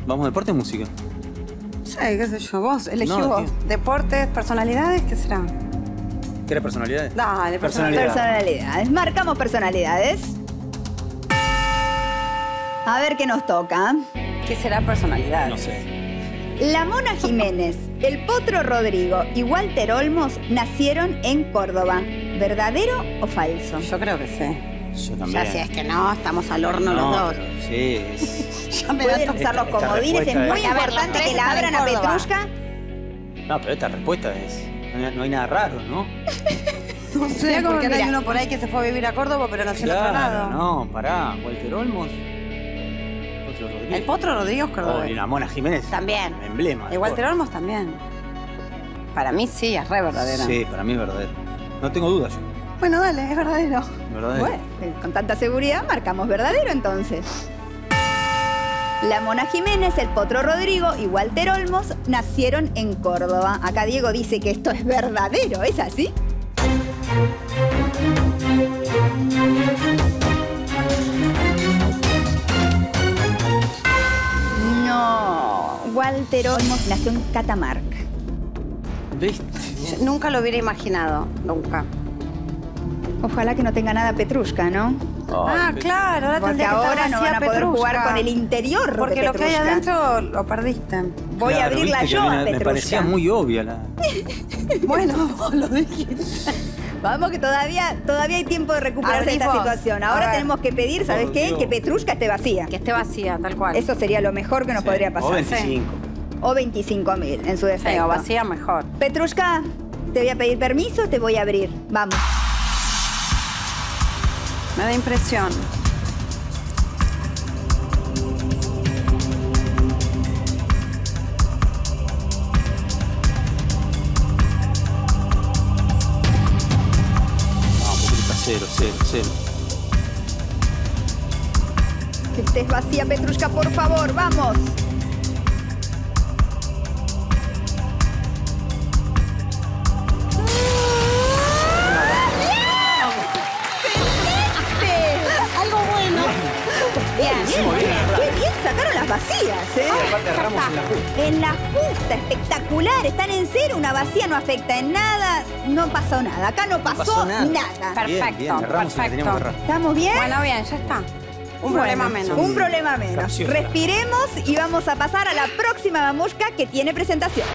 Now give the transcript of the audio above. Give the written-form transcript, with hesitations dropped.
¿Vamos deporte o música? Sí, qué sé yo, vos, elegí No, vos. tío. Deportes, personalidades, ¿qué será? ¿Querés personalidades? Dale, Personalidades. Marcamos personalidades. A ver qué nos toca. ¿Qué será personalidad? No sé. La Mona Jiménez, el Potro Rodrigo y Walter Olmos nacieron en Córdoba. ¿Verdadero o falso? Yo creo que sí. Yo también. Ya si es que no, estamos al horno los dos. pero sí. Ya me da Pueden usar los esta comodines, es respuesta muy es- A ver, los importante tres que la están en abran a Córdoba. Petrushka. No, pero esta respuesta es... No hay nada raro, ¿no? No sé, Mira cómo porque ahora hay mira. uno por ahí que se fue a vivir a Córdoba, pero nació en otro Claro, lado. no, pará. Walter Olmos. Potro Rodríguez. El Potro Rodríguez Oh, Córdoba. y la Mona Jiménez. También. Un emblema. Y Walter Olmos también. Para mí sí, es re verdadero. Sí, para mí es verdadero. No tengo dudas yo. Bueno, dale, es verdadero. Verdadero. Bueno, con tanta seguridad marcamos verdadero entonces. La Mona Jiménez, el Potro Rodrigo y Walter Olmos nacieron en Córdoba. Acá Diego dice que esto es verdadero, ¿es así? No, Walter Olmos nació en Catamarca. ¿Viste? Yo nunca lo hubiera imaginado, nunca. Ojalá que no tenga nada Petrushka, ¿no? Ah, claro, ahora Porque tendría que estar ahora no van vacía a poder Petrushka. jugar con el interior Porque de lo que hay Petrushka. adentro lo perdiste. Voy a Claro, abrirla viste que yo a me Petrushka. parecía muy obvia la... Bueno, vos lo dijiste. Vamos que todavía hay tiempo de recuperarse de Abrís esta vos. situación. A Ahora ver. tenemos que pedir, ¿sabes Por qué? Dios. Que Petrushka esté vacía. Que esté vacía, tal cual. Eso sería lo mejor que nos podría pasar. O 25. O 25.000 en su Sí, defecto. o vacía mejor. Petrushka, te voy a pedir permiso, te voy a abrir. Vamos. Me da impresión. Vamos, Petrushka, 0, 0, 0. Que estés vacía, Petrushka, por favor. Vamos. Algo bueno. Bien. Qué bien sacaron las vacías, ¿eh? Aparte erramos en la justa. En la justa, espectacular. Están en cero, una vacía no afecta en nada. No pasó nada. Acá no pasó, nada. Perfecto, Bien, erramos en la que teníamos que errar. ¿Estamos bien? Bueno, bien, ya está. Un problema menos. Un problema menos. Gracioso. Respiremos y vamos a pasar a la próxima mamushka que tiene presentación.